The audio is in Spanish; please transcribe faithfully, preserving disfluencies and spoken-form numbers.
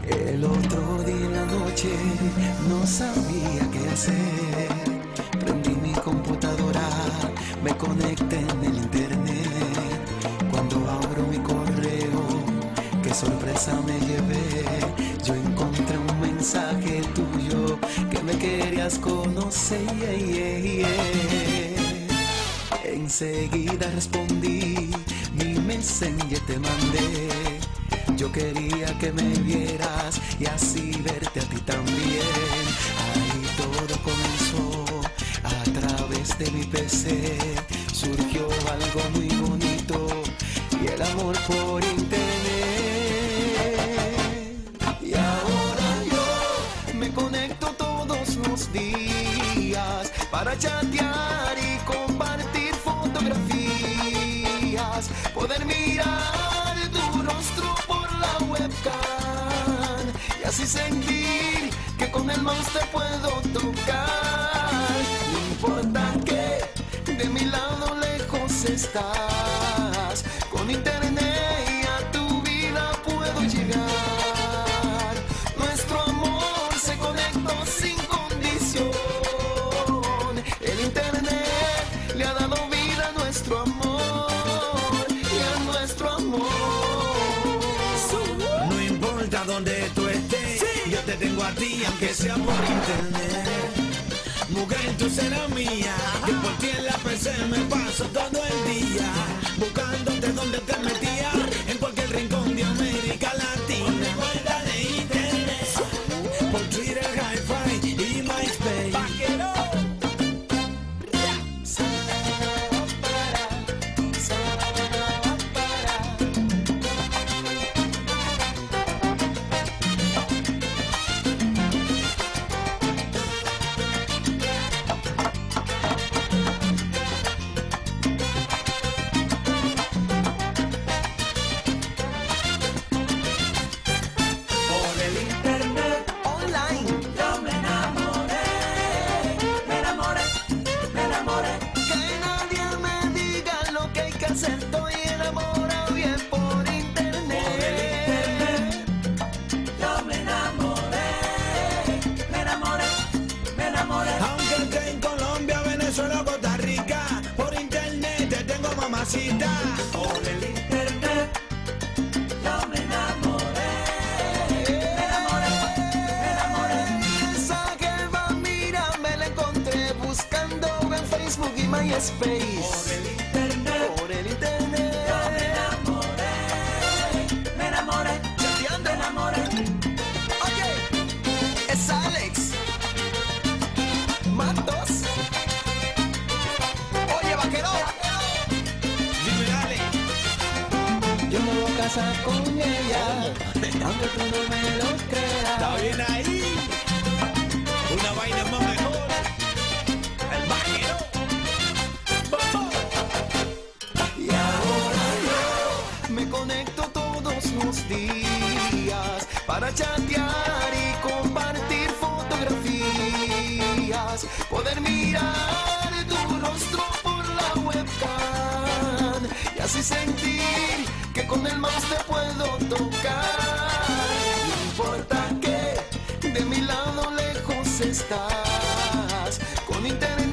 El otro día en la noche no sabía qué hacer. Prendí mi computadora, me conecté en el internet. Cuando abro mi correo, qué sorpresa me llevé. Yo encontré un mensaje tuyo que me querías conocer. Enseguida respondí, mi messenger te mandé. Yo quería que me vieras y así verte a ti también. Ahí todo comenzó a través de mi P C. Surgió algo muy bonito y el amor por internet. Y ahora yo me conecto todos los días para chatear y compartir fotografías, poder mirar tu rostro por la webcam y así sentir que con el mouse te puedo tocar. No importa que de mi lado lejos estás, con internet y a tu vida puedo llegar. Nuestro amor se conectó sin condición. El internet le ha dado vida a nuestro amor y a nuestro amor. No importa donde tú estés, sí, yo te tengo a ti, aunque sea por internet. Mujer, tú serás mía, que por ti en la P C me paso todo el día, buscándote donde te metía, en cualquier rincón de América Latina. Vuelta de internet, por Twitter, Hi-Fi y MySpace. Vaquero. Estoy enamorado bien por internet. Por el internet yo me enamoré, me enamoré, me enamoré. Aunque esté en Colombia, Venezuela o Costa Rica, por internet te tengo mamacita. Por el internet yo me enamoré, me enamoré, me enamoré. Esa jeva, mira, me la encontré buscando en Facebook y MySpace. Por el internet Por el internet yo me enamoré, me enamoré, chateando, me enamoré. Oye, es Alex Matos. Oye, vaquero, Dime, dale. yo me voy a casar con ella, aunque tú no me lo creas. Está bien ahí. Una vaina más mejor. El vaquero. ¡Vamos! Y ahora yo me conecto todos los días para chatear y compartir fotografías, poder mirar tu rostro por la webcam y así sentir que con el mouse te puedo tocar. No importa que de mi lado lejos estás, con internet